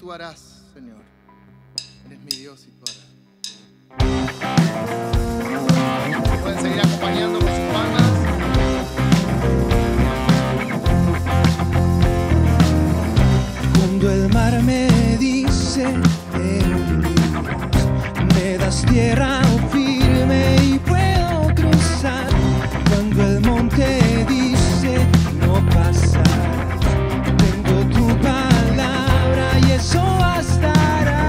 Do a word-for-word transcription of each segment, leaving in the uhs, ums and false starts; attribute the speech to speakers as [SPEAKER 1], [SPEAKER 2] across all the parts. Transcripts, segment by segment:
[SPEAKER 1] tú harás, Señor. Eres mi Dios y tú harás. Pueden seguir acompañando con sus palmas.
[SPEAKER 2] Cuando el mar me dice te olvidas, me das tierra firme y puedo cruzar. Cuando el monte dice no pasarás, tengo tu palabra y eso bastará.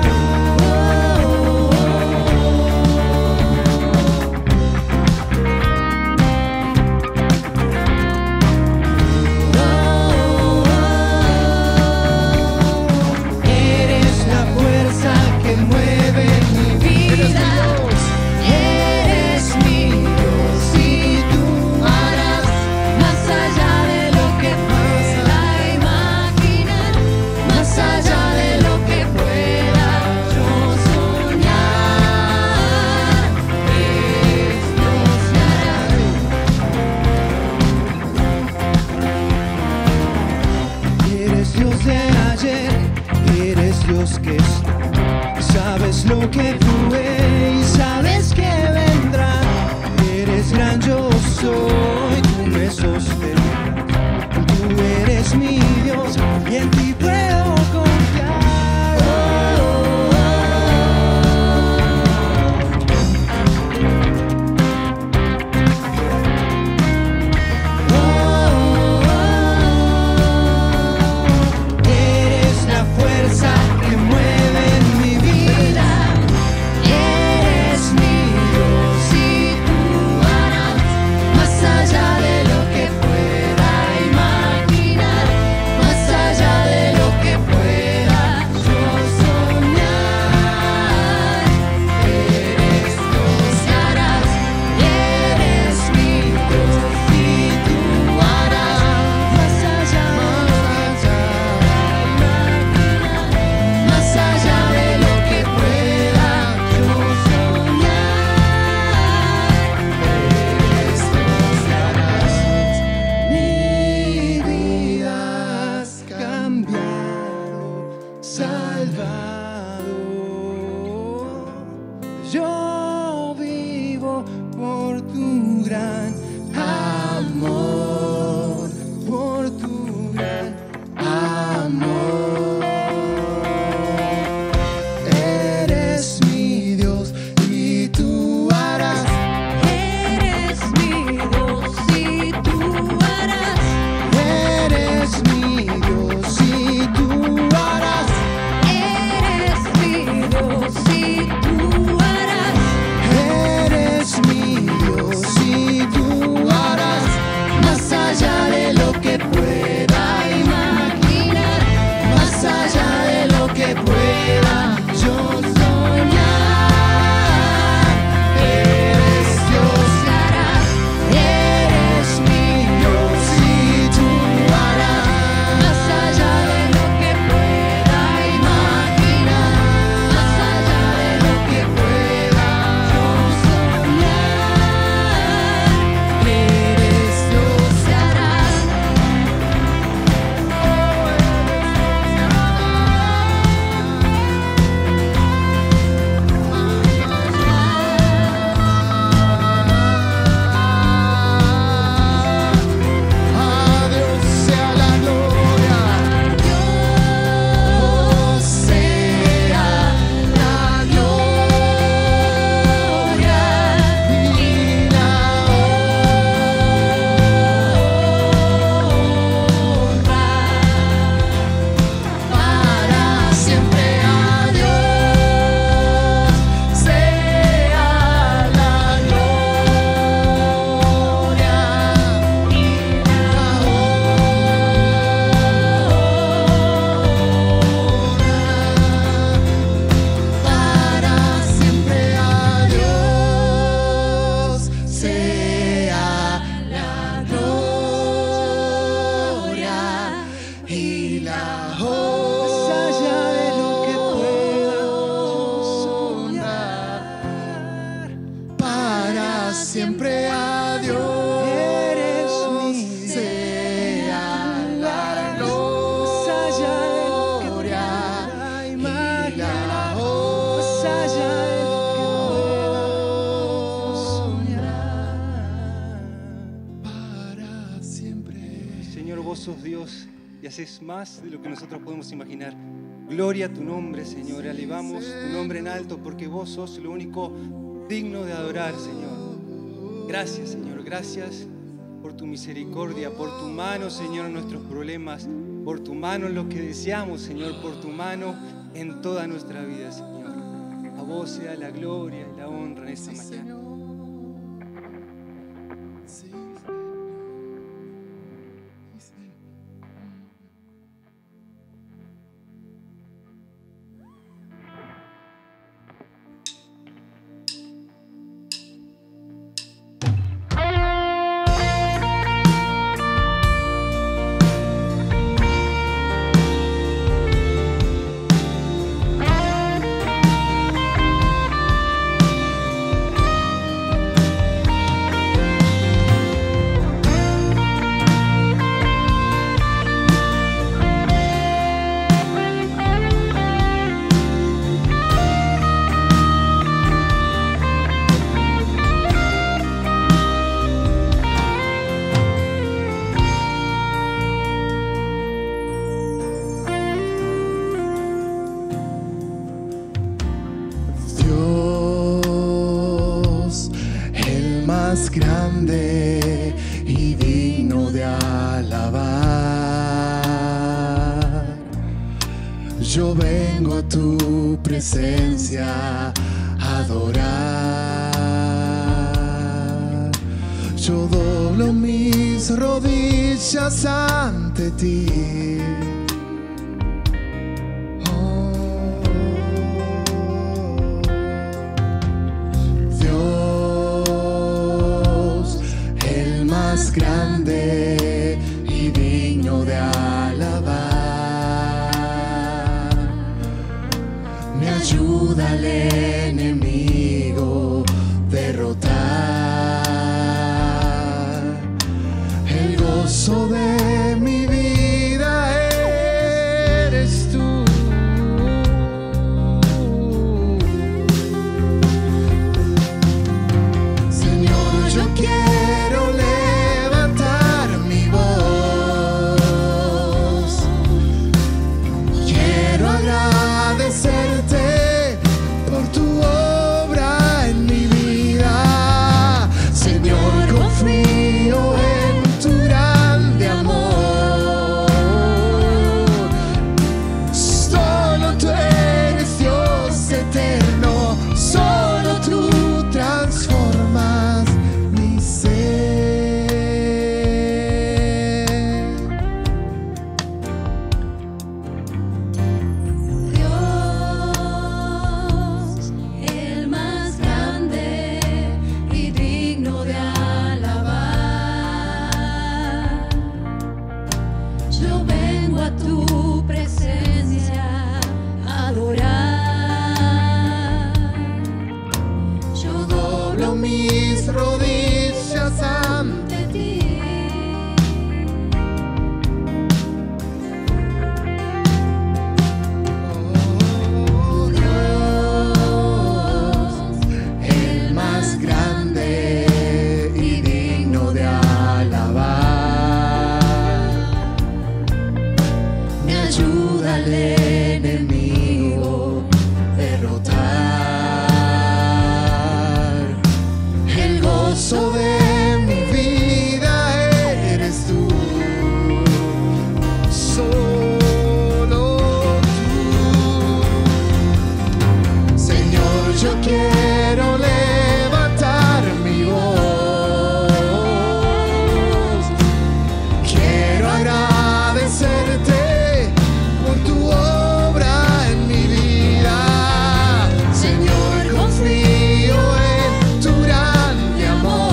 [SPEAKER 2] Dios que está, sabes lo que fue y sabes que vendrá. Eres gran, yo soy, tú me sostendrás. Tú eres mi Dios y en ti puedo confiar. Yo vivo por tu gran amor, por tu gran amor. Eres mi Dios y tú harás.
[SPEAKER 3] Eres mi Dios y tú harás.
[SPEAKER 2] Eres mi Dios y tú harás.
[SPEAKER 3] Eres mi Dios y tú harás.
[SPEAKER 2] Eres mi Dios y tú harás más allá de lo que pueda imaginar, más allá de lo que pueda yo soñar. Eres Dios y harás. Eres mi Dios y tú harás más allá de lo que pueda imaginar, más allá de lo que pueda yo soñar. Eres Dios y harás.
[SPEAKER 1] A Dios sea la gloria.
[SPEAKER 2] Dios sea la gloria y la honra para siempre. A Dios sea la gloria y la para siempre. A Dios sea la gloria y la honra, más allá de lo que pueda soñar, para siempre. A Dios eres mi sea la gloria y
[SPEAKER 4] vos sos Dios y haces más de lo que nosotros podemos imaginar. Gloria a tu nombre, Señor. Elevamos tu nombre en alto porque vos sos lo único digno de adorar, Señor. Gracias, Señor. Gracias por tu misericordia, por tu mano, Señor, en nuestros problemas, por tu mano en lo que deseamos, Señor, por tu mano en toda nuestra vida, Señor. A vos sea la gloria y la honra en esta mañana.
[SPEAKER 1] Grande y digno de alabar. Yo vengo a tu presencia a adorar. Yo doblo mis rodillas ante ti. Grande y digno de alabar. Me ayuda al enemigo derrotar. El gozo de mi vida eres tú. Señor, yo quiero leer por tu obra en mi vida. Señor, confío en tu grande amor. Solo tú eres Dios eterno, solo tú transformas mi ser. Mis rodillas ante ti. Oh Dios, el más grande y digno de alabar. Me ayuda al enemigo derrotar. De mi vida eres tú, solo tú. Señor, yo quiero levantar mi voz. Quiero agradecerte por tu obra en mi vida. Señor, confío en tu grande amor.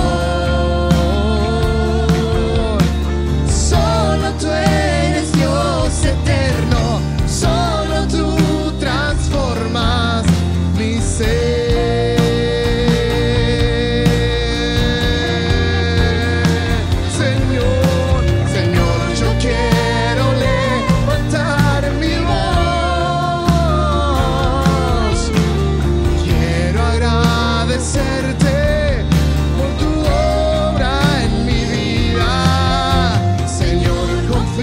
[SPEAKER 1] Por tu obra en mi vida, Señor, confío.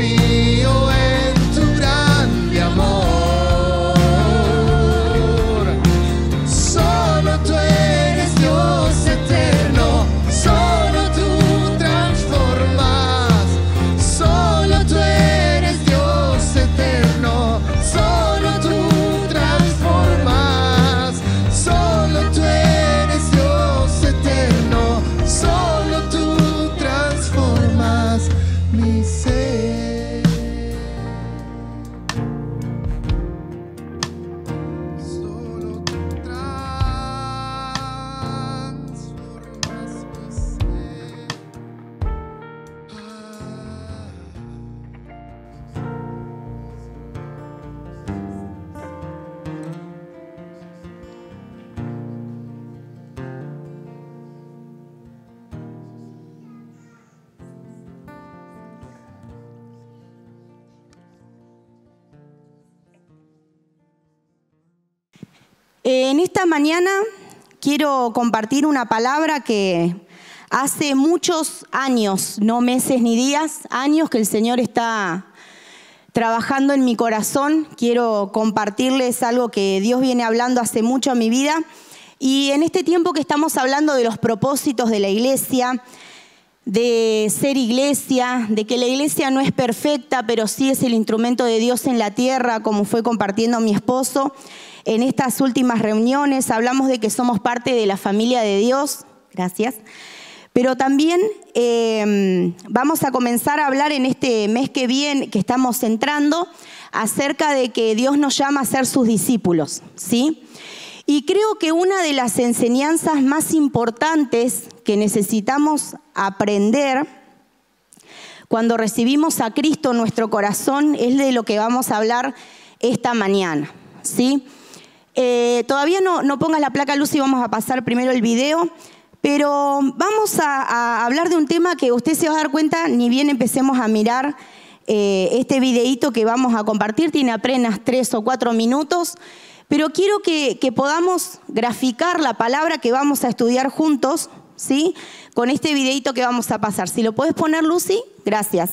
[SPEAKER 5] En esta mañana quiero compartir una palabra que hace muchos años, no meses ni días, años que el Señor está trabajando en mi corazón. Quiero compartirles algo que Dios viene hablando hace mucho en mi vida. Y en este tiempo que estamos hablando de los propósitos de la iglesia, de ser iglesia, de que la iglesia no es perfecta, pero sí es el instrumento de Dios en la tierra, como fue compartiendo mi esposo. En estas últimas reuniones hablamos de que somos parte de la familia de Dios. Gracias. Pero también eh, vamos a comenzar a hablar en este mes que viene, que estamos entrando, acerca de que Dios nos llama a ser sus discípulos, ¿sí? Y creo que una de las enseñanzas más importantes que necesitamos aprender cuando recibimos a Cristo en nuestro corazón es de lo que vamos a hablar esta mañana, ¿sí? Eh, todavía no, no pongas la placa, Lucy, vamos a pasar primero el video, pero vamos a, a hablar de un tema que usted se va a dar cuenta, ni bien empecemos a mirar eh, este videíto que vamos a compartir, tiene apenas tres o cuatro minutos, pero quiero que, que podamos graficar la palabra que vamos a estudiar juntos, ¿sí? Con este videíto que vamos a pasar. Si lo puedes poner, Lucy, gracias.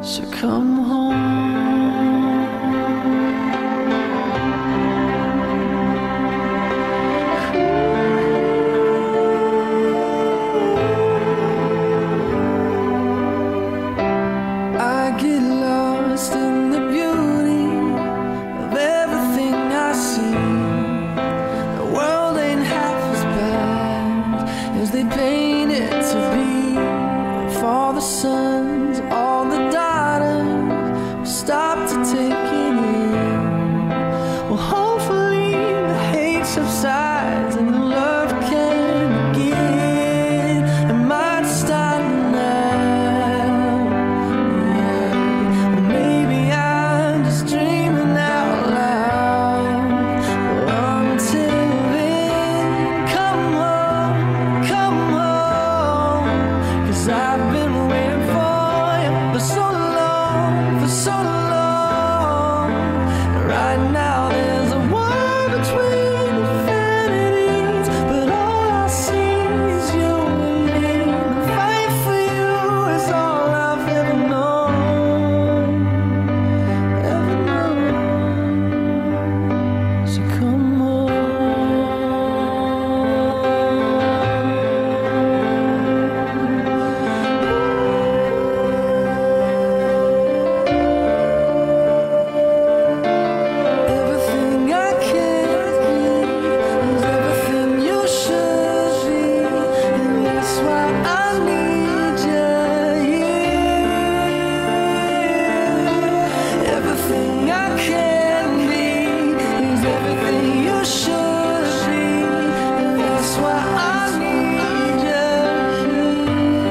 [SPEAKER 6] So come home. I get lost in the beauty of everything I see. The world ain't half as bad as they paint it to be. If all the sons, all the daughters stop to take it in, well, hopefully the hate subsides and the love can begin. It might start now, yeah. Or maybe I'm just dreaming out loud. Well, until then, come on, come on, 'cause I've been waiting for you for so long, for so long. Right now there's a war between infinities, but all I see is you and me. The fight for you is all I've ever known, ever known. So come on. Everything I can be is everything you should be, and that's why I need you here. Everything I can be is everything you should be, and that's why I need you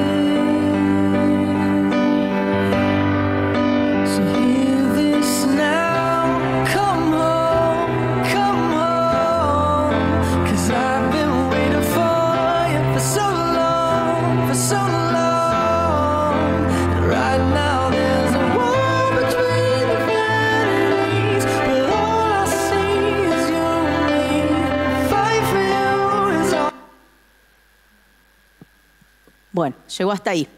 [SPEAKER 6] here. So hear this now, come on, come on, 'cause I've been waiting for you for so long, for so long. And right now there's a war between the infinities, but all I see is you and me. Fight for you is all.
[SPEAKER 5] Bueno, llegó hasta ahí.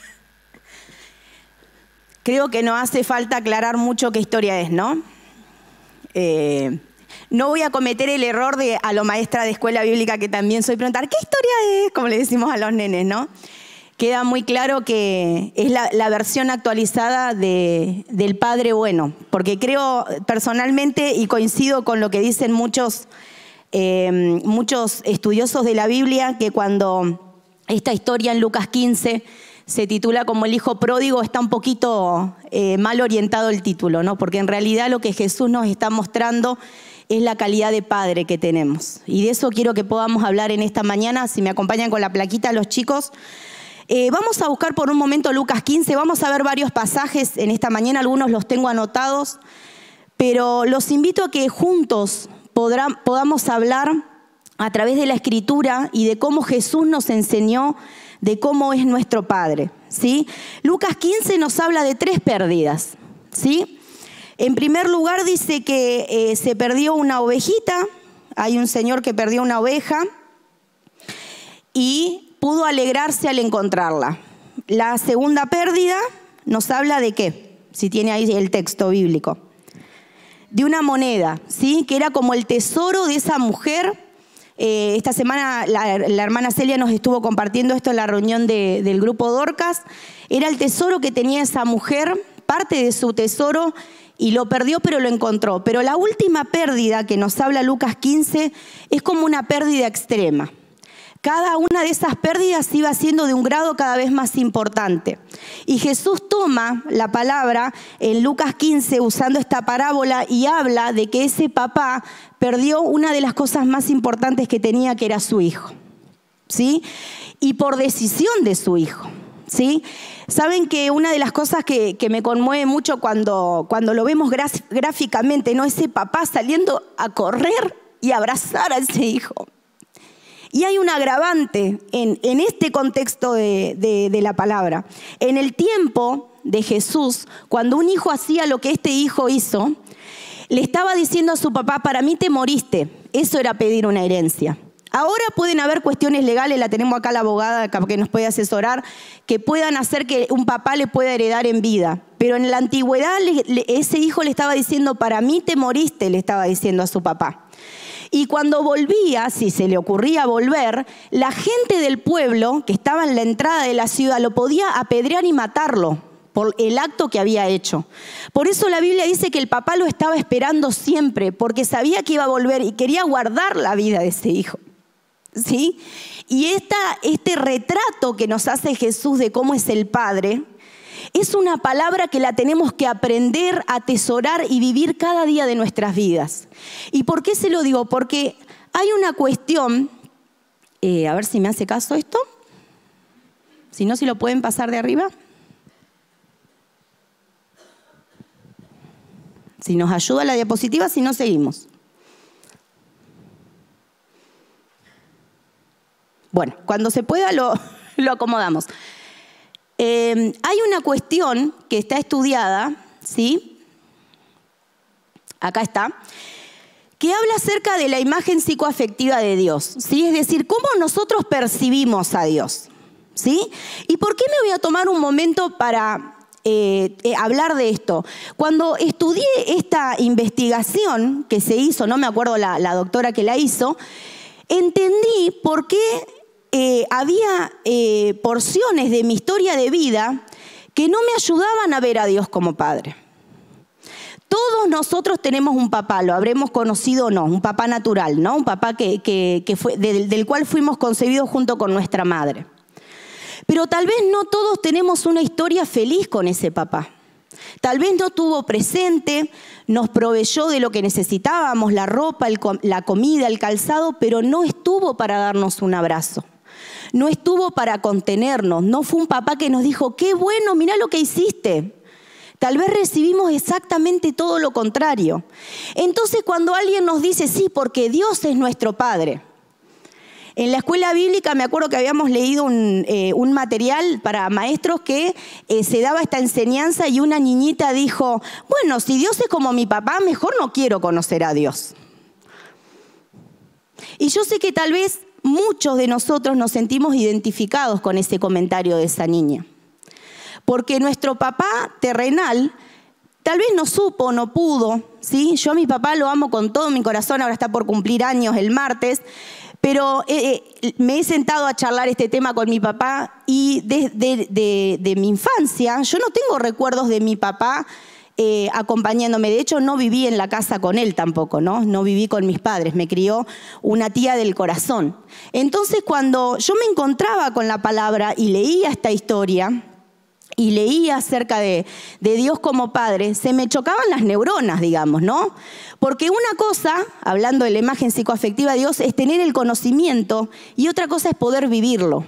[SPEAKER 5] Creo que no hace falta aclarar mucho qué historia es, ¿no? Eh, no voy a cometer el error de a lo maestra de escuela bíblica que también soy preguntar, ¿qué historia es? Como le decimos a los nenes, ¿no? Queda muy claro que es la, la versión actualizada de, del Padre Bueno, porque creo personalmente, y coincido con lo que dicen muchos, eh, muchos estudiosos de la Biblia, que cuando esta historia en Lucas quince se titula como el hijo pródigo, está un poquito eh, mal orientado el título, ¿no? Porque en realidad lo que Jesús nos está mostrando es la calidad de padre que tenemos. Y de eso quiero que podamos hablar en esta mañana. Si me acompañan con la plaquita los chicos. Eh, vamos a buscar por un momento Lucas quince. Vamos a ver varios pasajes en esta mañana. Algunos los tengo anotados. Pero los invito a que juntos podrá, podamos hablar a través de la Escritura y de cómo Jesús nos enseñó de cómo es nuestro Padre, ¿sí? Lucas quince nos habla de tres pérdidas, ¿sí? En primer lugar dice que eh, se perdió una ovejita, hay un señor que perdió una oveja y pudo alegrarse al encontrarla. La segunda pérdida nos habla de qué, si tiene ahí el texto bíblico, de una moneda, ¿sí? Que era como el tesoro de esa mujer. Eh, esta semana la, la hermana Celia nos estuvo compartiendo esto en la reunión de, del grupo Dorcas. Era el tesoro que tenía esa mujer, parte de su tesoro, y lo perdió pero lo encontró. Pero la última pérdida que nos habla Lucas quince es como una pérdida extrema. Cada una de esas pérdidas iba siendo de un grado cada vez más importante. Y Jesús toma la palabra en Lucas quince usando esta parábola y habla de que ese papá perdió una de las cosas más importantes que tenía, que era su hijo, ¿sí? Y por decisión de su hijo, ¿sí? Saben que una de las cosas que, que me conmueve mucho cuando, cuando lo vemos gráficamente, ¿no? Ese papá saliendo a correr y abrazar a ese hijo. Y hay un agravante en, en este contexto de, de, de la palabra. En el tiempo de Jesús, cuando un hijo hacía lo que este hijo hizo, le estaba diciendo a su papá, para mí te moriste. Eso era pedir una herencia. Ahora pueden haber cuestiones legales, la tenemos acá la abogada que nos puede asesorar, que puedan hacer que un papá le pueda heredar en vida. Pero en la antigüedad le, le, ese hijo le estaba diciendo, para mí te moriste, le estaba diciendo a su papá. Y cuando volvía, si se le ocurría volver, la gente del pueblo que estaba en la entrada de la ciudad lo podía apedrear y matarlo por el acto que había hecho. Por eso la Biblia dice que el papá lo estaba esperando siempre, porque sabía que iba a volver y quería guardar la vida de ese hijo. ¿Sí? Y esta, este retrato que nos hace Jesús de cómo es el Padre, es una palabra que la tenemos que aprender, atesorar y vivir cada día de nuestras vidas. ¿Y por qué se lo digo? Porque hay una cuestión, eh, a ver si me hace caso esto, si no, si lo pueden pasar de arriba. Si nos ayuda la diapositiva, si no, seguimos. Bueno, cuando se pueda lo, lo acomodamos. Eh, hay una cuestión que está estudiada, ¿sí? Acá está, que habla acerca de la imagen psicoafectiva de Dios, ¿sí? Es decir, cómo nosotros percibimos a Dios, ¿sí? ¿Y por qué me voy a tomar un momento para eh, eh, hablar de esto? Cuando estudié esta investigación que se hizo, no me acuerdo la, la doctora que la hizo, entendí por qué Eh, había eh, porciones de mi historia de vida que no me ayudaban a ver a Dios como Padre. Todos nosotros tenemos un papá, lo habremos conocido o no, un papá natural, ¿no? Un papá que, que, que fue, del, del cual fuimos concebidos junto con nuestra madre. Pero tal vez no todos tenemos una historia feliz con ese papá. Tal vez no estuvo presente, nos proveyó de lo que necesitábamos, la ropa, el, la comida, el calzado, pero no estuvo para darnos un abrazo. No estuvo para contenernos, no fue un papá que nos dijo, qué bueno, mirá lo que hiciste. Tal vez recibimos exactamente todo lo contrario. Entonces cuando alguien nos dice, sí, porque Dios es nuestro Padre. En la escuela bíblica me acuerdo que habíamos leído un, eh, un material para maestros que eh, se daba esta enseñanza y una niñita dijo, bueno, si Dios es como mi papá, mejor no quiero conocer a Dios. Y yo sé que tal vez muchos de nosotros nos sentimos identificados con ese comentario de esa niña. Porque nuestro papá terrenal tal vez no supo, no pudo, ¿sí? Yo a mi papá lo amo con todo mi corazón, ahora está por cumplir años el martes, pero eh, me he sentado a charlar este tema con mi papá y desde de, de, de mi infancia yo no tengo recuerdos de mi papá Eh, acompañándome. De hecho, no viví en la casa con él tampoco, ¿no? No viví con mis padres, me crió una tía del corazón. Entonces, cuando yo me encontraba con la palabra y leía esta historia, y leía acerca de, de Dios como Padre, se me chocaban las neuronas, digamos, ¿no? Porque una cosa, hablando de la imagen psicoafectiva de Dios, es tener el conocimiento y otra cosa es poder vivirlo.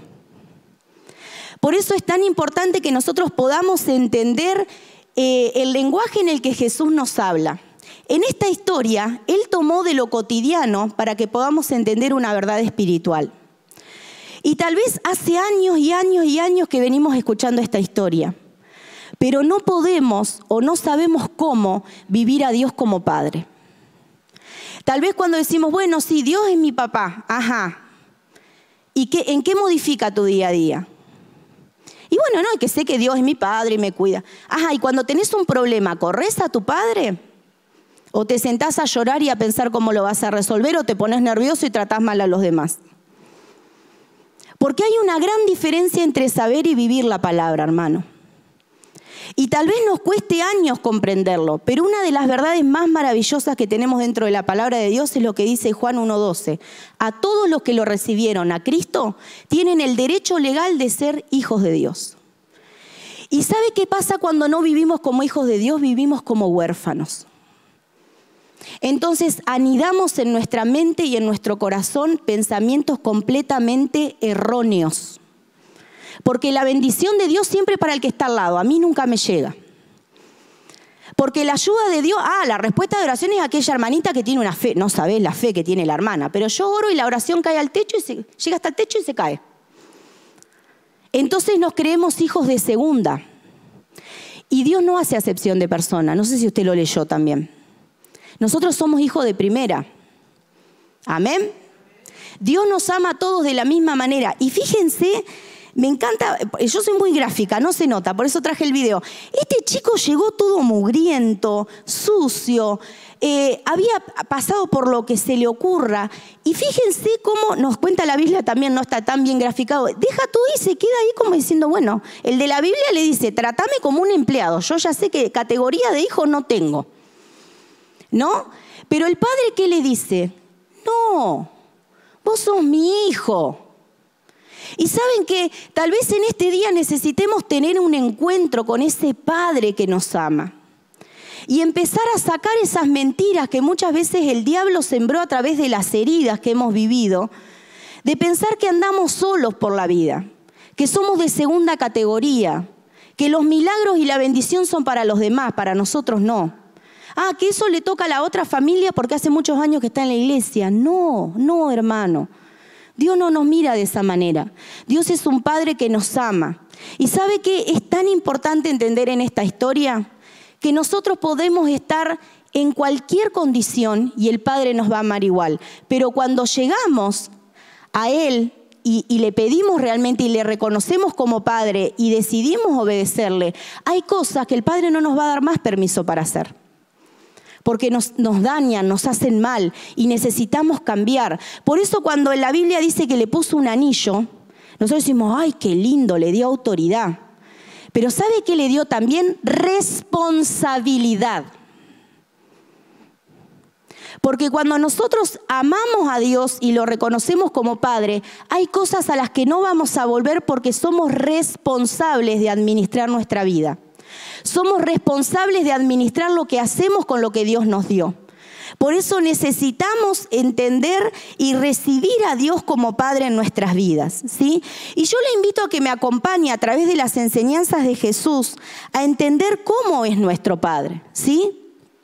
[SPEAKER 5] Por eso es tan importante que nosotros podamos entender Eh, el lenguaje en el que Jesús nos habla. En esta historia, Él tomó de lo cotidiano para que podamos entender una verdad espiritual. Y tal vez hace años y años y años que venimos escuchando esta historia, pero no podemos o no sabemos cómo vivir a Dios como Padre. Tal vez cuando decimos, bueno, sí, Dios es mi papá, ajá. ¿Y qué, en qué modifica tu día a día? Y bueno, no, que sé que Dios es mi Padre y me cuida. Ajá, y cuando tenés un problema, ¿corres a tu Padre? ¿O te sentás a llorar y a pensar cómo lo vas a resolver? ¿O te pones nervioso y tratás mal a los demás? Porque hay una gran diferencia entre saber y vivir la palabra, hermano. Y tal vez nos cueste años comprenderlo, pero una de las verdades más maravillosas que tenemos dentro de la palabra de Dios es lo que dice Juan uno doce. A todos los que lo recibieron a Cristo tienen el derecho legal de ser hijos de Dios. ¿Y sabe qué pasa cuando no vivimos como hijos de Dios? Vivimos como huérfanos. Entonces anidamos en nuestra mente y en nuestro corazón pensamientos completamente erróneos. Porque la bendición de Dios siempre para el que está al lado, a mí nunca me llega. Porque la ayuda de Dios, ah, la respuesta de oración es aquella hermanita que tiene una fe, no sabés la fe que tiene la hermana, pero yo oro y la oración cae al techo y se, llega hasta el techo y se cae. Entonces nos creemos hijos de segunda. Y Dios no hace acepción de persona, no sé si usted lo leyó también. Nosotros somos hijos de primera. Amén. Dios nos ama a todos de la misma manera. Y fíjense, me encanta, yo soy muy gráfica, no se nota, por eso traje el video. Este chico llegó todo mugriento, sucio, eh, había pasado por lo que se le ocurra. Y fíjense cómo nos cuenta la Biblia también, no está tan bien graficado. Deja todo y se queda ahí como diciendo, bueno, el de la Biblia le dice, tratame como un empleado. Yo ya sé que categoría de hijo no tengo, ¿no? Pero el padre, ¿qué le dice? No, vos sos mi hijo. Y saben que tal vez en este día necesitemos tener un encuentro con ese Padre que nos ama y empezar a sacar esas mentiras que muchas veces el diablo sembró a través de las heridas que hemos vivido, de pensar que andamos solos por la vida, que somos de segunda categoría, que los milagros y la bendición son para los demás, para nosotros no. Ah, que eso le toca a la otra familia porque hace muchos años que está en la iglesia. No, no, hermano. Dios no nos mira de esa manera. Dios es un Padre que nos ama. ¿Y sabe qué es tan importante entender en esta historia? Que nosotros podemos estar en cualquier condición y el Padre nos va a amar igual. Pero cuando llegamos a Él y, y le pedimos realmente y le reconocemos como Padre y decidimos obedecerle, hay cosas que el Padre no nos va a dar más permiso para hacer. Porque nos, nos dañan, nos hacen mal y necesitamos cambiar. Por eso cuando en la Biblia dice que le puso un anillo, nosotros decimos, ay, qué lindo, le dio autoridad. Pero ¿sabe qué le dio también? Responsabilidad. Porque cuando nosotros amamos a Dios y lo reconocemos como Padre, hay cosas a las que no vamos a volver porque somos responsables de administrar nuestra vida. Somos responsables de administrar lo que hacemos con lo que Dios nos dio. Por eso necesitamos entender y recibir a Dios como Padre en nuestras vidas, ¿sí? Y yo le invito a que me acompañe a través de las enseñanzas de Jesús a entender cómo es nuestro Padre, ¿sí?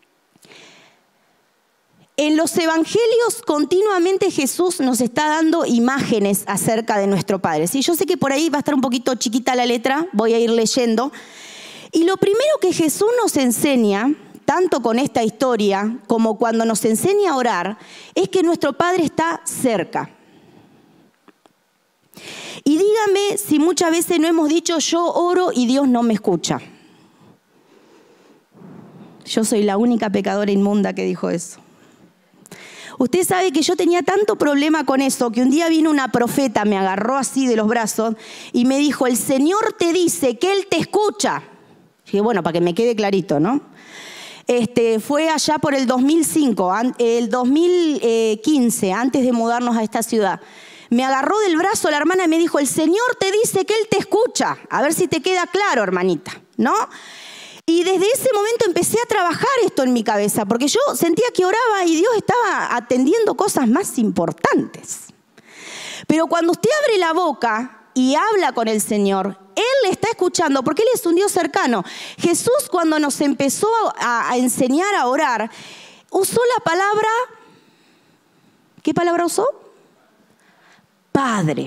[SPEAKER 5] En los evangelios continuamente Jesús nos está dando imágenes acerca de nuestro Padre, ¿sí? Yo sé que por ahí va a estar un poquito chiquita la letra, voy a ir leyendo. Y lo primero que Jesús nos enseña, tanto con esta historia como cuando nos enseña a orar, es que nuestro Padre está cerca. Y dígame si muchas veces no hemos dicho, yo oro y Dios no me escucha. Yo soy la única pecadora inmunda que dijo eso. Usted sabe que yo tenía tanto problema con eso que un día vino una profeta, me agarró así de los brazos y me dijo, el Señor te dice que Él te escucha. Y bueno, para que me quede clarito, ¿no? Este, fue allá por el dos mil cinco, el dos mil quince, antes de mudarnos a esta ciudad. Me agarró del brazo la hermana y me dijo, el Señor te dice que Él te escucha. A ver si te queda claro, hermanita, ¿no? Y desde ese momento empecé a trabajar esto en mi cabeza, porque yo sentía que oraba y Dios estaba atendiendo cosas más importantes. Pero cuando usted abre la boca y habla con el Señor, Él le está escuchando porque Él es un Dios cercano. Jesús, cuando nos empezó a, a enseñar a orar, usó la palabra, ¿qué palabra usó? Padre.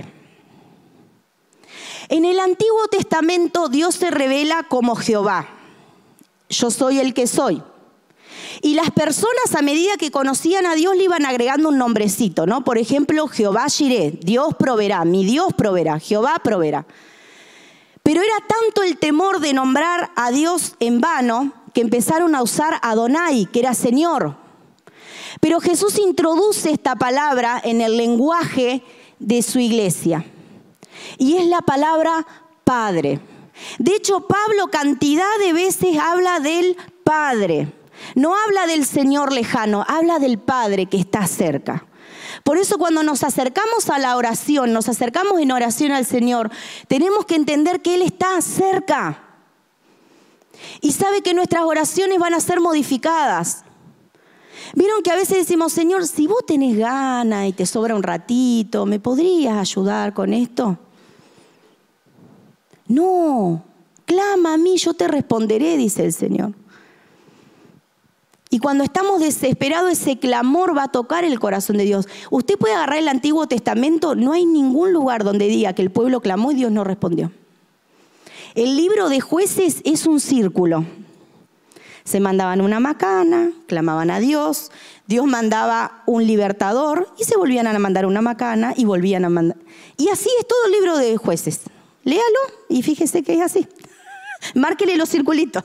[SPEAKER 5] En el Antiguo Testamento Dios se revela como Jehová. Yo soy el que soy. Y las personas a medida que conocían a Dios le iban agregando un nombrecito, ¿no? Por ejemplo, Jehová Jireh, Dios proveerá, mi Dios proveerá, Jehová proveerá. Pero era tanto el temor de nombrar a Dios en vano que empezaron a usar Adonai, que era Señor. Pero Jesús introduce esta palabra en el lenguaje de su iglesia. Y es la palabra Padre. De hecho, Pablo cantidad de veces habla del Padre. No habla del Señor lejano, habla del Padre que está cerca. Por eso cuando nos acercamos a la oración, nos acercamos en oración al Señor, tenemos que entender que Él está cerca. Y sabe que nuestras oraciones van a ser modificadas. Vieron que a veces decimos, Señor, si vos tenés ganas y te sobra un ratito, ¿me podrías ayudar con esto? No, clama a mí, yo te responderé, dice el Señor. Y cuando estamos desesperados, ese clamor va a tocar el corazón de Dios. Usted puede agarrar el Antiguo Testamento, no hay ningún lugar donde diga que el pueblo clamó y Dios no respondió. El libro de Jueces es un círculo. Se mandaban una macana, clamaban a Dios, Dios mandaba un libertador y se volvían a mandar una macana y volvían a mandar. Y así es todo el libro de Jueces. Léalo y fíjese que es así. Márquele los circulitos.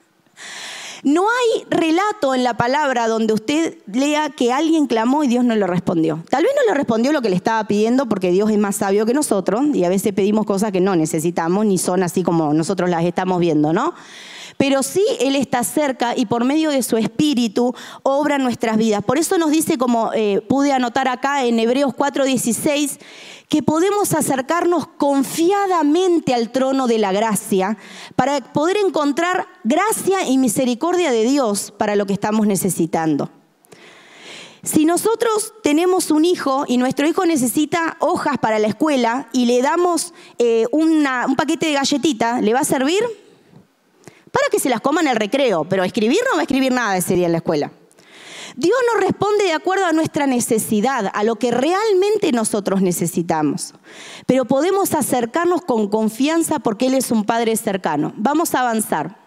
[SPEAKER 5] No hay relato en la palabra donde usted lea que alguien clamó y Dios no le respondió. Tal vez no le respondió lo que le estaba pidiendo porque Dios es más sabio que nosotros y a veces pedimos cosas que no necesitamos ni son así como nosotros las estamos viendo, ¿no? Pero sí Él está cerca y por medio de su Espíritu obra en nuestras vidas. Por eso nos dice, como eh, pude anotar acá en Hebreos cuatro dieciséis, que podemos acercarnos confiadamente al trono de la gracia para poder encontrar gracia y misericordia de Dios para lo que estamos necesitando. Si nosotros tenemos un hijo y nuestro hijo necesita hojas para la escuela y le damos eh, una, un paquete de galletitas, ¿le va a servir? Para que se las coma en el recreo, pero escribir no va a escribir nada ese día en la escuela. Dios nos responde de acuerdo a nuestra necesidad, a lo que realmente nosotros necesitamos. Pero podemos acercarnos con confianza porque Él es un Padre cercano. Vamos a avanzar.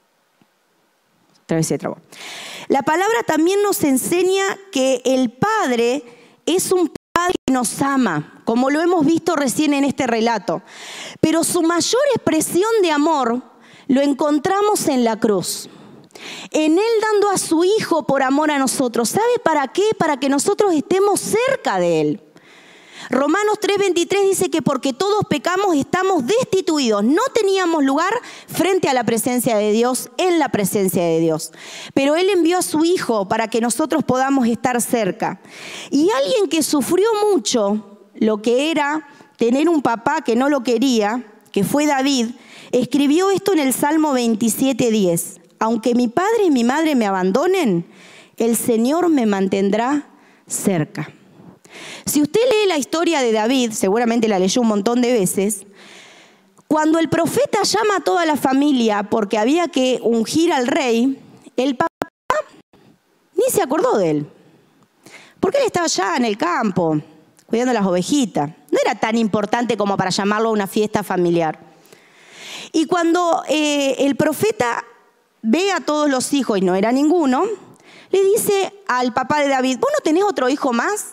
[SPEAKER 5] Otra vez se trabó. La palabra también nos enseña que el Padre es un Padre que nos ama, como lo hemos visto recién en este relato. Pero su mayor expresión de amor lo encontramos en la cruz. En Él dando a su Hijo por amor a nosotros. ¿Sabe para qué? Para que nosotros estemos cerca de Él. Romanos tres veintitrés dice que porque todos pecamos estamos destituidos. No teníamos lugar frente a la presencia de Dios, en la presencia de Dios. Pero Él envió a su Hijo para que nosotros podamos estar cerca. Y alguien que sufrió mucho lo que era tener un papá que no lo quería, que fue David, escribió esto en el Salmo veintisiete diez. Aunque mi padre y mi madre me abandonen, el Señor me mantendrá cerca. Si usted lee la historia de David, seguramente la leyó un montón de veces, cuando el profeta llama a toda la familia porque había que ungir al rey, el papá ni se acordó de él. Porque él estaba allá en el campo, cuidando las ovejitas. No era tan importante como para llamarlo a una fiesta familiar. Y cuando eh, el profeta ve a todos los hijos y no era ninguno, le dice al papá de David, ¿vos no tenés otro hijo más?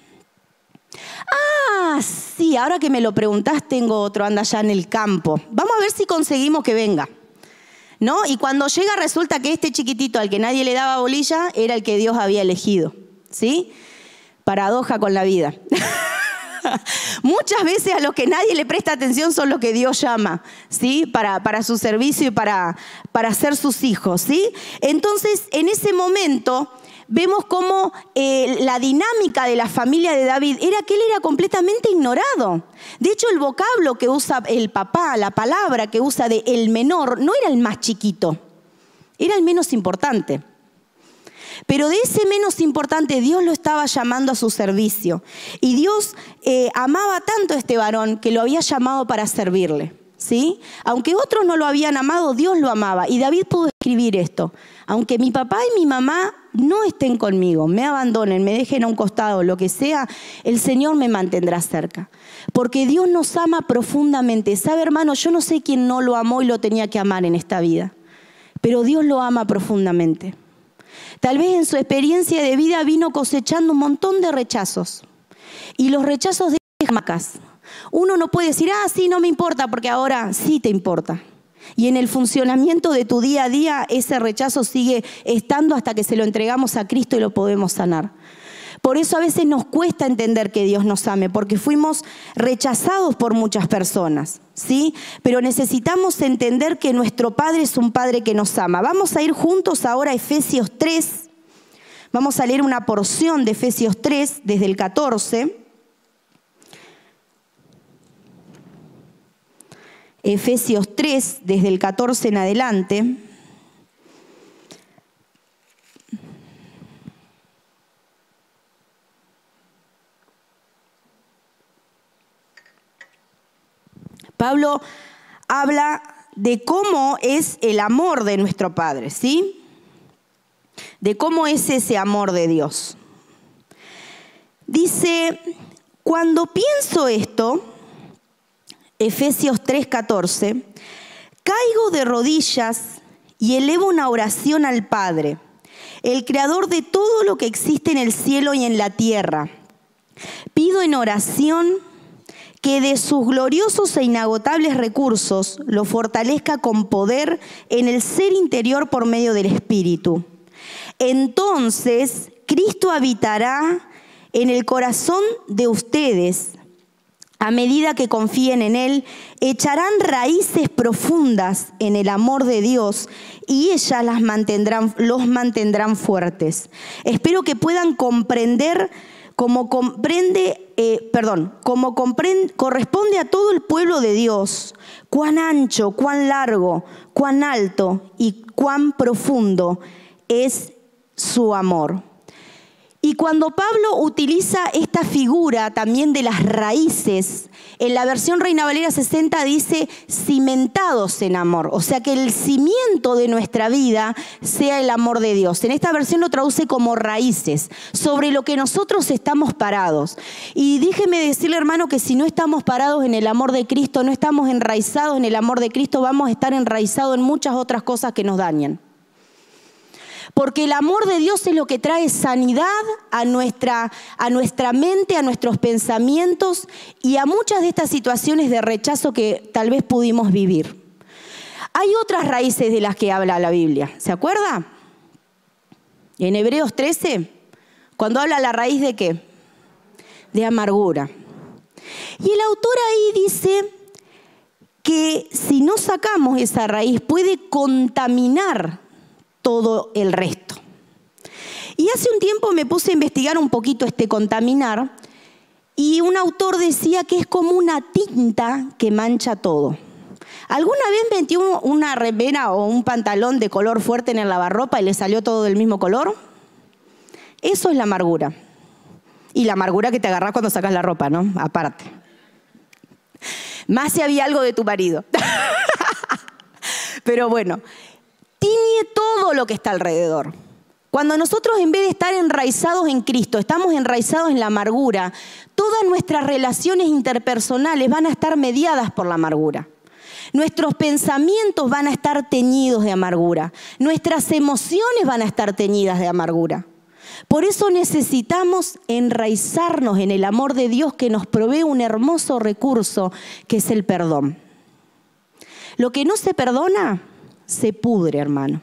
[SPEAKER 5] Ah, sí, ahora que me lo preguntás tengo otro, anda allá en el campo. Vamos a ver si conseguimos que venga. ¿No? Y cuando llega resulta que este chiquitito al que nadie le daba bolilla era el que Dios había elegido. ¿Sí? Paradoja con la vida. Muchas veces a los que nadie le presta atención son los que Dios llama, ¿sí? Para, para su servicio y para, para ser sus hijos, ¿sí? Entonces, en ese momento vemos cómo eh, la dinámica de la familia de David era que él era completamente ignorado. De hecho, el vocablo que usa el papá, la palabra que usa de el menor, no era el más chiquito, era el menos importante. Pero de ese menos importante Dios lo estaba llamando a su servicio. Y Dios eh, amaba tanto a este varón que lo había llamado para servirle, ¿sí? Aunque otros no lo habían amado, Dios lo amaba. Y David pudo escribir esto. Aunque mi papá y mi mamá no estén conmigo, me abandonen, me dejen a un costado, lo que sea, el Señor me mantendrá cerca. Porque Dios nos ama profundamente. ¿Sabe, hermano? Yo no sé quién no lo amó y lo tenía que amar en esta vida. Pero Dios lo ama profundamente. Tal vez en su experiencia de vida vino cosechando un montón de rechazos. Y los rechazos de hamacas. Uno no puede decir, ah, sí, no me importa, porque ahora sí te importa. Y en el funcionamiento de tu día a día, ese rechazo sigue estando hasta que se lo entregamos a Cristo y lo podemos sanar. Por eso a veces nos cuesta entender que Dios nos ame, porque fuimos rechazados por muchas personas, ¿sí? Pero necesitamos entender que nuestro Padre es un Padre que nos ama. Vamos a ir juntos ahora a Efesios tres. Vamos a leer una porción de Efesios tres desde el catorce. Efesios tres desde el catorce en adelante. Pablo habla de cómo es el amor de nuestro Padre, ¿sí? De cómo es ese amor de Dios. Dice, cuando pienso esto, Efesios tres catorce, caigo de rodillas y elevo una oración al Padre, el creador de todo lo que existe en el cielo y en la tierra. Pido en oración que de sus gloriosos e inagotables recursos lo fortalezca con poder en el ser interior por medio del Espíritu. Entonces, Cristo habitará en el corazón de ustedes. A medida que confíen en Él, echarán raíces profundas en el amor de Dios y ellas las mantendrán, los mantendrán fuertes. Espero que puedan comprender como comprende, eh, perdón, como comprende, corresponde a todo el pueblo de Dios, cuán ancho, cuán largo, cuán alto y cuán profundo es su amor. Y cuando Pablo utiliza esta figura también de las raíces, en la versión Reina Valera sesenta dice cimentados en amor, o sea que el cimiento de nuestra vida sea el amor de Dios. En esta versión lo traduce como raíces, sobre lo que nosotros estamos parados. Y déjeme decirle, hermano, que si no estamos parados en el amor de Cristo, no estamos enraizados en el amor de Cristo, vamos a estar enraizados en muchas otras cosas que nos dañan. Porque el amor de Dios es lo que trae sanidad a nuestra, a nuestra mente, a nuestros pensamientos y a muchas de estas situaciones de rechazo que tal vez pudimos vivir. Hay otras raíces de las que habla la Biblia, ¿se acuerda? En Hebreos trece, cuando habla la raíz de ¿qué? De amargura. Y el autor ahí dice que si no sacamos esa raíz puede contaminar todo el resto. Y hace un tiempo me puse a investigar un poquito este contaminar y un autor decía que es como una tinta que mancha todo. ¿Alguna vez metió una remera o un pantalón de color fuerte en el lavarropa y le salió todo del mismo color? Eso es la amargura. Y la amargura que te agarrás cuando sacas la ropa, ¿no? Aparte. Más si había algo de tu marido. Pero bueno, tiñe todo lo que está alrededor. Cuando nosotros, en vez de estar enraizados en Cristo, estamos enraizados en la amargura, todas nuestras relaciones interpersonales van a estar mediadas por la amargura. Nuestros pensamientos van a estar teñidos de amargura. Nuestras emociones van a estar teñidas de amargura. Por eso necesitamos enraizarnos en el amor de Dios que nos provee un hermoso recurso que es el perdón. Lo que no se perdona se pudre, hermano.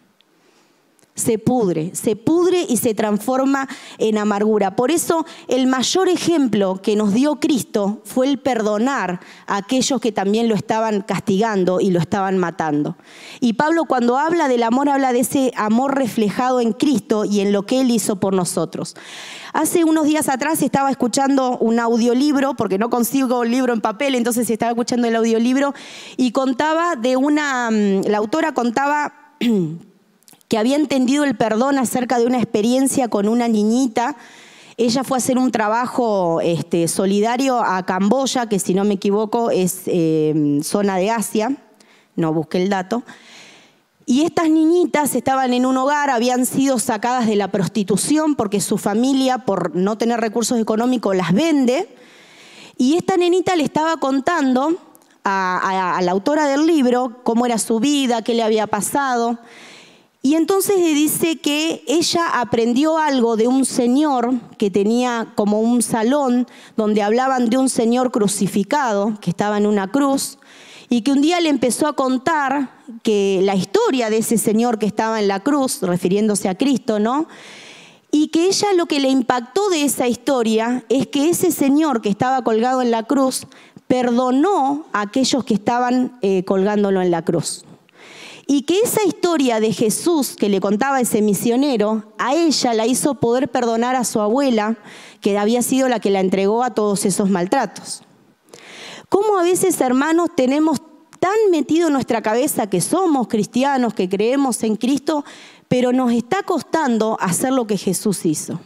[SPEAKER 5] Se pudre, se pudre y se transforma en amargura. Por eso el mayor ejemplo que nos dio Cristo fue el perdonar a aquellos que también lo estaban castigando y lo estaban matando. Y Pablo, cuando habla del amor, habla de ese amor reflejado en Cristo y en lo que Él hizo por nosotros. Hace unos días atrás estaba escuchando un audiolibro, porque no consigo un libro en papel, entonces estaba escuchando el audiolibro y contaba de una, la autora contaba que había entendido el perdón acerca de una experiencia con una niñita. Ella fue a hacer un trabajo este, solidario a Camboya, que si no me equivoco es eh, zona de Asia, no busqué el dato. Y estas niñitas estaban en un hogar, habían sido sacadas de la prostitución porque su familia, por no tener recursos económicos, las vende. Y esta nenita le estaba contando a, a, a la autora del libro cómo era su vida, qué le había pasado. Y entonces le dice que ella aprendió algo de un señor que tenía como un salón donde hablaban de un señor crucificado que estaba en una cruz y que un día le empezó a contar que la historia de ese señor que estaba en la cruz, refiriéndose a Cristo, ¿no? Y que ella lo que le impactó de esa historia es que ese señor que estaba colgado en la cruz perdonó a aquellos que estaban eh, colgándolo en la cruz. Y que esa historia de Jesús que le contaba ese misionero, a ella la hizo poder perdonar a su abuela, que había sido la que la entregó a todos esos maltratos. ¿Cómo a veces, hermanos, tenemos tan metido en nuestra cabeza que somos cristianos, que creemos en Cristo, pero nos está costando hacer lo que Jesús hizo?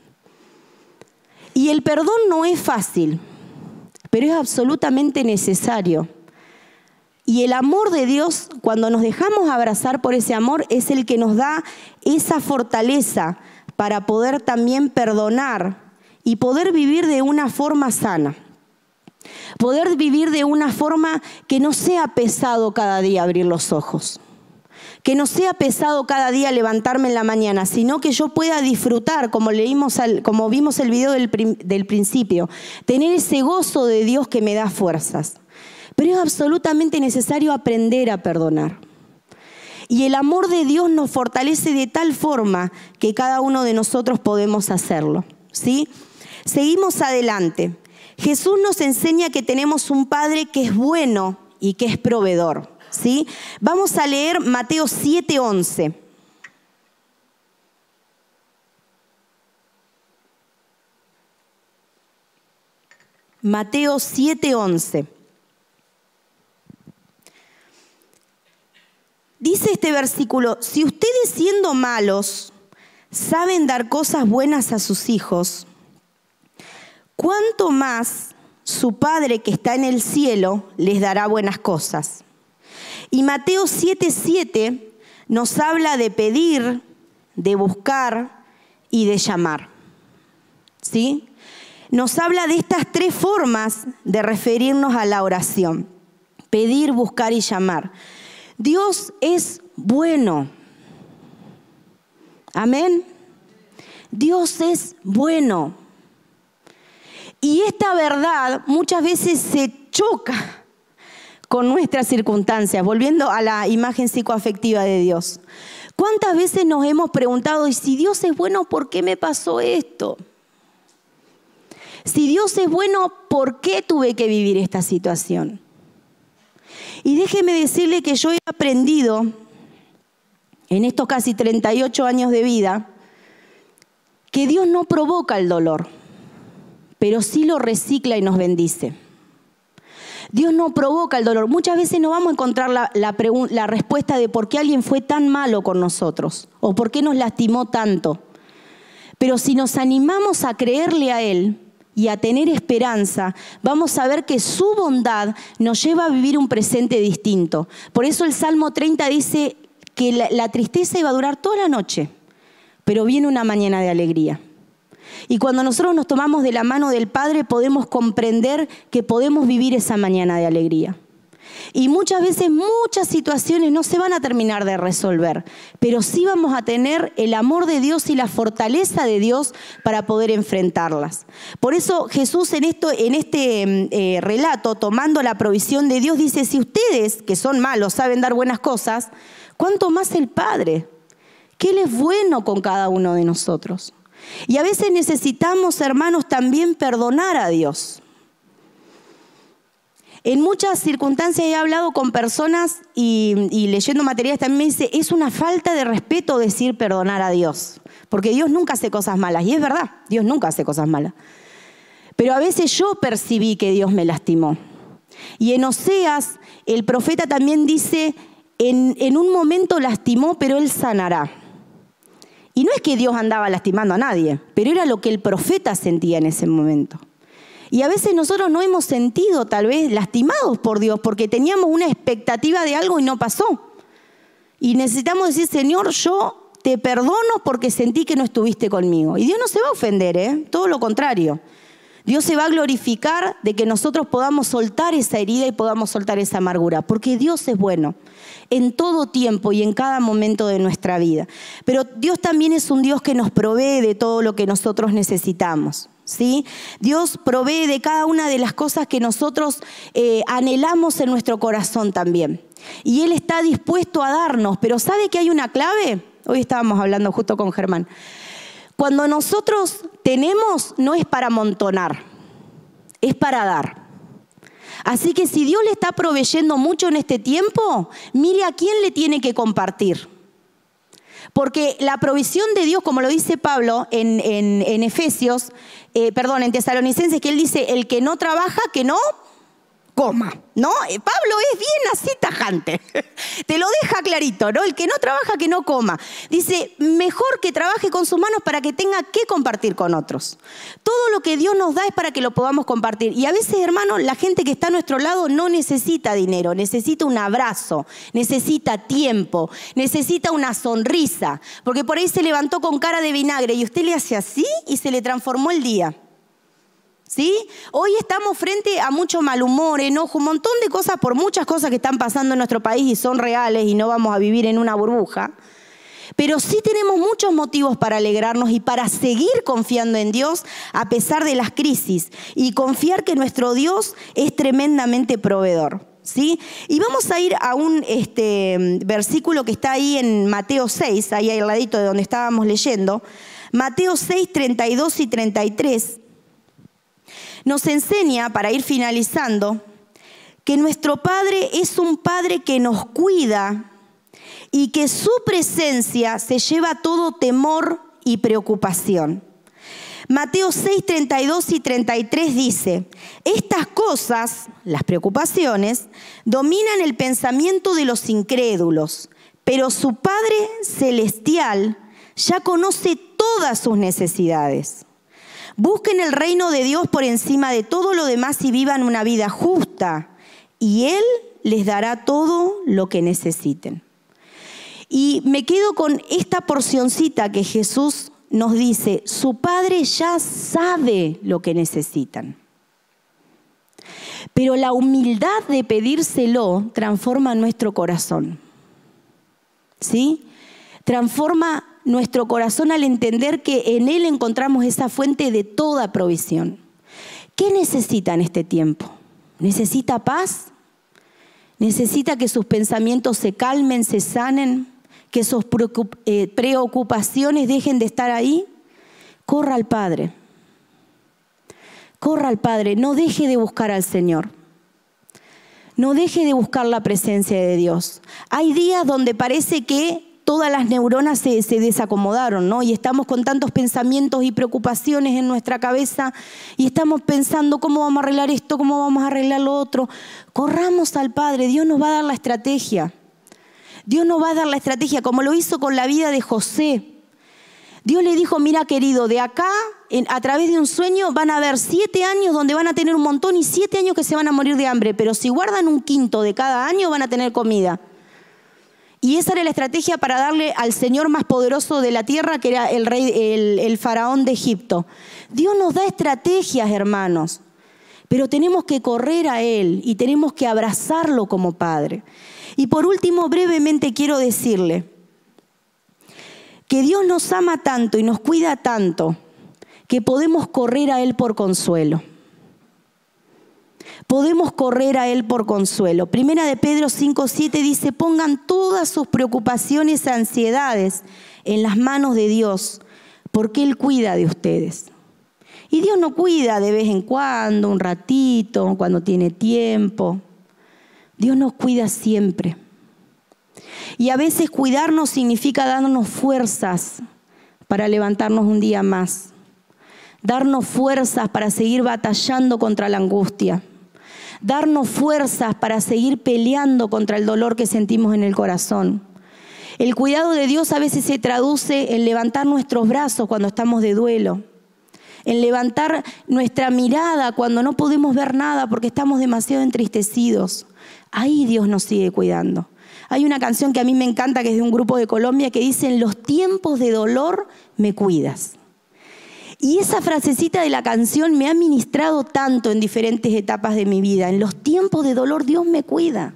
[SPEAKER 5] Y el perdón no es fácil, pero es absolutamente necesario. Y el amor de Dios, cuando nos dejamos abrazar por ese amor, es el que nos da esa fortaleza para poder también perdonar y poder vivir de una forma sana. Poder vivir de una forma que no sea pesado cada día abrir los ojos. Que no sea pesado cada día levantarme en la mañana, sino que yo pueda disfrutar, como leímos, al, como vimos el video del, prim, del principio, tener ese gozo de Dios que me da fuerzas. Pero es absolutamente necesario aprender a perdonar. Y el amor de Dios nos fortalece de tal forma que cada uno de nosotros podemos hacerlo, ¿sí? Seguimos adelante. Jesús nos enseña que tenemos un Padre que es bueno y que es proveedor. ¿Sí? Vamos a leer Mateo siete once. Mateo siete once. Dice este versículo: si ustedes siendo malos saben dar cosas buenas a sus hijos, ¿cuánto más su Padre que está en el cielo les dará buenas cosas? Y Mateo siete siete nos habla de pedir, de buscar y de llamar. ¿Sí? Nos habla de estas tres formas de referirnos a la oración: pedir, buscar y llamar. Dios es bueno. Amén. Dios es bueno. Y esta verdad muchas veces se choca con nuestras circunstancias, volviendo a la imagen psicoafectiva de Dios. ¿Cuántas veces nos hemos preguntado, y si Dios es bueno, ¿por qué me pasó esto? Si Dios es bueno, ¿por qué tuve que vivir esta situación? Y déjeme decirle que yo he aprendido en estos casi treinta y ocho años de vida que Dios no provoca el dolor, pero sí lo recicla y nos bendice. Dios no provoca el dolor. Muchas veces no vamos a encontrar la, la, la respuesta de por qué alguien fue tan malo con nosotros o por qué nos lastimó tanto. Pero si nos animamos a creerle a Él y a tener esperanza, vamos a ver que su bondad nos lleva a vivir un presente distinto. Por eso el Salmo treinta dice que la, la tristeza iba a durar toda la noche, pero viene una mañana de alegría. Y cuando nosotros nos tomamos de la mano del Padre, podemos comprender que podemos vivir esa mañana de alegría. Y muchas veces, muchas situaciones no se van a terminar de resolver, pero sí vamos a tener el amor de Dios y la fortaleza de Dios para poder enfrentarlas. Por eso Jesús en, esto, en este eh, relato, tomando la provisión de Dios, dice: si ustedes, que son malos, saben dar buenas cosas, ¿cuánto más el Padre? Que Él es bueno con cada uno de nosotros. Y a veces necesitamos, hermanos, también perdonar a Dios. En muchas circunstancias he hablado con personas y, y leyendo materiales también me dice: es una falta de respeto decir perdonar a Dios, porque Dios nunca hace cosas malas. Y es verdad, Dios nunca hace cosas malas. Pero a veces yo percibí que Dios me lastimó. Y en Oseas el profeta también dice: en, en un momento lastimó, pero Él sanará. Y no es que Dios andaba lastimando a nadie, pero era lo que el profeta sentía en ese momento. Y a veces nosotros no hemos sentido tal vez lastimados por Dios porque teníamos una expectativa de algo y no pasó. Y necesitamos decir: Señor, yo te perdono porque sentí que no estuviste conmigo. Y Dios no se va a ofender, ¿eh? Todo lo contrario. Dios se va a glorificar de que nosotros podamos soltar esa herida y podamos soltar esa amargura, porque Dios es bueno en todo tiempo y en cada momento de nuestra vida. Pero Dios también es un Dios que nos provee de todo lo que nosotros necesitamos, ¿sí? Dios provee de cada una de las cosas que nosotros eh, anhelamos en nuestro corazón también. Y Él está dispuesto a darnos, pero ¿sabe que hay una clave? Hoy estábamos hablando justo con Germán. Cuando nosotros tenemos, no es para amontonar, es para dar. Así que si Dios le está proveyendo mucho en este tiempo, mire a quién le tiene que compartir. Porque la provisión de Dios, como lo dice Pablo en, en, en Efesios, eh, perdón, en Tesalonicenses, que él dice: el que no trabaja, que no coma, ¿no? Pablo es bien así tajante, te lo deja clarito, ¿no? El que no trabaja, que no coma. Dice: mejor que trabaje con sus manos para que tenga que compartir con otros. Todo lo que Dios nos da es para que lo podamos compartir. Y a veces, hermanos, la gente que está a nuestro lado no necesita dinero, necesita un abrazo, necesita tiempo, necesita una sonrisa, porque por ahí se levantó con cara de vinagre y usted le hace así y se le transformó el día. ¿Sí? Hoy estamos frente a mucho mal humor, enojo, un montón de cosas por muchas cosas que están pasando en nuestro país y son reales y no vamos a vivir en una burbuja. Pero sí tenemos muchos motivos para alegrarnos y para seguir confiando en Dios a pesar de las crisis y confiar que nuestro Dios es tremendamente proveedor. ¿Sí? Y vamos a ir a un este, versículo que está ahí en Mateo seis, ahí al ladito de donde estábamos leyendo. Mateo seis, treinta y dos y treinta y tres. Nos enseña, para ir finalizando, que nuestro Padre es un Padre que nos cuida y que su presencia se lleva todo temor y preocupación. Mateo seis, treinta y dos y treinta y tres dice, estas cosas, las preocupaciones, dominan el pensamiento de los incrédulos, pero su Padre Celestial ya conoce todas sus necesidades. Busquen el reino de Dios por encima de todo lo demás y vivan una vida justa, y Él les dará todo lo que necesiten. Y me quedo con esta porcioncita que Jesús nos dice, su Padre ya sabe lo que necesitan. Pero la humildad de pedírselo transforma nuestro corazón. ¿Sí? Transforma nuestro corazón al entender que en Él encontramos esa fuente de toda provisión. ¿Qué necesita en este tiempo? ¿Necesita paz? ¿Necesita que sus pensamientos se calmen, se sanen? ¿Que sus preocupaciones dejen de estar ahí? Corra al Padre. Corra al Padre. No deje de buscar al Señor. No deje de buscar la presencia de Dios. Hay días donde parece que todas las neuronas se, se desacomodaron, ¿no? Y estamos con tantos pensamientos y preocupaciones en nuestra cabeza y estamos pensando cómo vamos a arreglar esto, cómo vamos a arreglar lo otro. Corramos al Padre. Dios nos va a dar la estrategia. Dios nos va a dar la estrategia, como lo hizo con la vida de José. Dios le dijo, mira querido, de acá, en, a través de un sueño, van a haber siete años donde van a tener un montón y siete años que se van a morir de hambre. Pero si guardan un quinto de cada año, van a tener comida. Y esa era la estrategia para darle al señor más poderoso de la tierra, que era el rey, el, el faraón de Egipto. Dios nos da estrategias, hermanos. Pero tenemos que correr a Él y tenemos que abrazarlo como Padre. Y por último, brevemente quiero decirle que Dios nos ama tanto y nos cuida tanto que podemos correr a Él por consuelo. Podemos correr a Él por consuelo. Primera de Pedro cinco, siete dice, pongan todas sus preocupaciones y ansiedades en las manos de Dios, porque Él cuida de ustedes. Y Dios no cuida de vez en cuando, un ratito, cuando tiene tiempo. Dios nos cuida siempre. Y a veces cuidarnos significa darnos fuerzas para levantarnos un día más. Darnos fuerzas para seguir batallando contra la angustia. Darnos fuerzas para seguir peleando contra el dolor que sentimos en el corazón. El cuidado de Dios a veces se traduce en levantar nuestros brazos cuando estamos de duelo. En levantar nuestra mirada cuando no podemos ver nada porque estamos demasiado entristecidos. Ahí Dios nos sigue cuidando. Hay una canción que a mí me encanta, que es de un grupo de Colombia, que dice, en los tiempos de dolor me cuidas. Y esa frasecita de la canción me ha ministrado tanto en diferentes etapas de mi vida. En los tiempos de dolor Dios me cuida.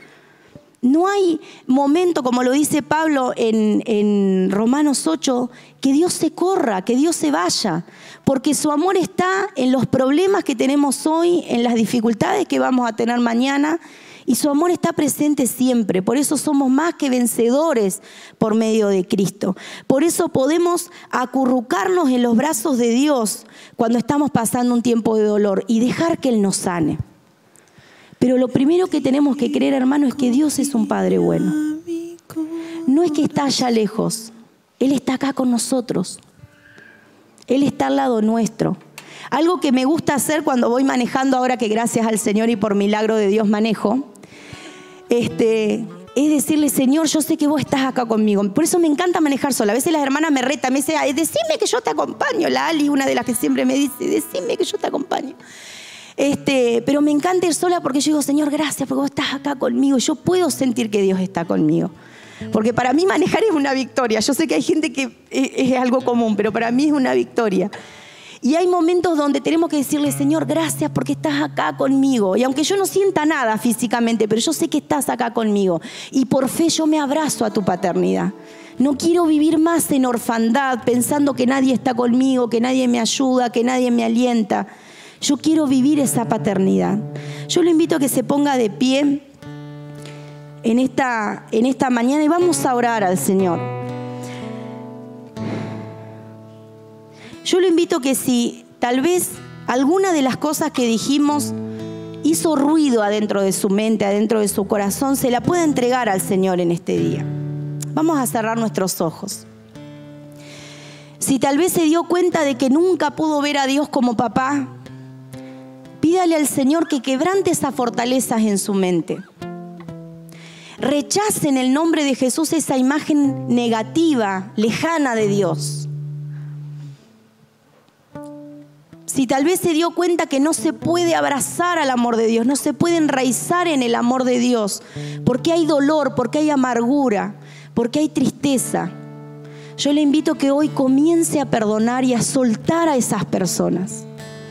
[SPEAKER 5] No hay momento, como lo dice Pablo en, en Romanos ocho, que Dios se corra, que Dios se vaya. Porque su amor está en los problemas que tenemos hoy, en las dificultades que vamos a tener mañana. Y su amor está presente siempre. Por eso somos más que vencedores por medio de Cristo. Por eso podemos acurrucarnos en los brazos de Dios cuando estamos pasando un tiempo de dolor y dejar que Él nos sane. Pero lo primero que tenemos que creer, hermano, es que Dios es un Padre bueno. No es que está allá lejos. Él está acá con nosotros. Él está al lado nuestro. Algo que me gusta hacer cuando voy manejando, ahora que gracias al Señor y por milagro de Dios manejo, este, es decirle, Señor, yo sé que vos estás acá conmigo. Por eso me encanta manejar sola. A veces las hermanas me retan, me dicen, decime que yo te acompaño. La Ali, una de las que siempre me dice, decime que yo te acompaño. Este, pero me encanta ir sola porque yo digo, Señor, gracias porque vos estás acá conmigo. Yo puedo sentir que Dios está conmigo. Porque para mí manejar es una victoria. Yo sé que hay gente que es, es algo común, pero para mí es una victoria. Y hay momentos donde tenemos que decirle, Señor, gracias porque estás acá conmigo. Y aunque yo no sienta nada físicamente, pero yo sé que estás acá conmigo. Y por fe yo me abrazo a tu paternidad. No quiero vivir más en orfandad, pensando que nadie está conmigo, que nadie me ayuda, que nadie me alienta. Yo quiero vivir esa paternidad. Yo lo invito a que se ponga de pie en esta, en esta mañana y vamos a orar al Señor. Yo lo invito a que si tal vez alguna de las cosas que dijimos hizo ruido adentro de su mente, adentro de su corazón, se la pueda entregar al Señor en este día. Vamos a cerrar nuestros ojos. Si tal vez se dio cuenta de que nunca pudo ver a Dios como papá, pídale al Señor que quebrante esas fortalezas en su mente. Rechace en el nombre de Jesús esa imagen negativa, lejana de Dios. Si tal vez se dio cuenta que no se puede abrazar al amor de Dios, no se puede enraizar en el amor de Dios, porque hay dolor, porque hay amargura, porque hay tristeza, yo le invito a que hoy comience a perdonar y a soltar a esas personas.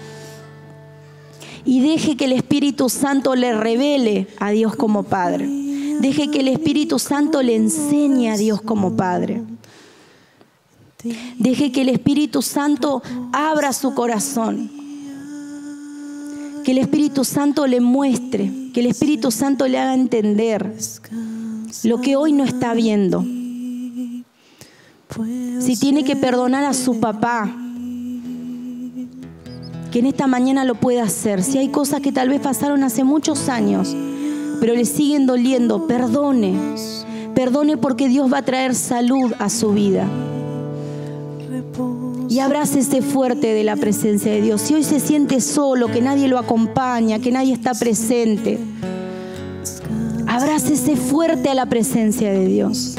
[SPEAKER 5] Y deje que el Espíritu Santo le revele a Dios como Padre. Deje que el Espíritu Santo le enseñe a Dios como Padre. Deje que el Espíritu Santo abra su corazón. Que el Espíritu Santo le muestre, que el Espíritu Santo le haga entender lo que hoy no está viendo. Si tiene que perdonar a su papá, que en esta mañana lo pueda hacer. Si hay cosas que tal vez pasaron hace muchos años, pero le siguen doliendo, perdone. Perdone porque Dios va a traer salud a su vida. Y abrácese fuerte de la presencia de Dios. Si hoy se siente solo, que nadie lo acompaña, que nadie está presente, abrácese fuerte a la presencia de Dios.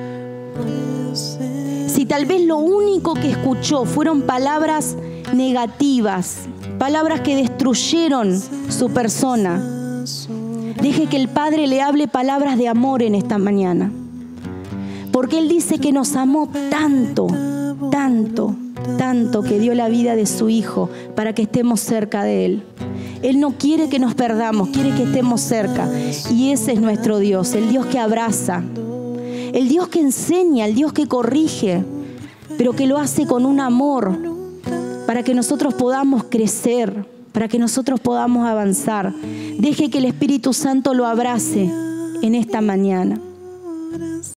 [SPEAKER 5] Si tal vez lo único que escuchó fueron palabras negativas, palabras que destruyeron su persona, deje que el Padre le hable palabras de amor en esta mañana. Porque Él dice que nos amó tanto, tanto, tanto que dio la vida de su Hijo para que estemos cerca de Él. Él no quiere que nos perdamos, quiere que estemos cerca. Y ese es nuestro Dios, el Dios que abraza, el Dios que enseña, el Dios que corrige, pero que lo hace con un amor para que nosotros podamos crecer, para que nosotros podamos avanzar. Deje que el Espíritu Santo lo abrace en esta mañana.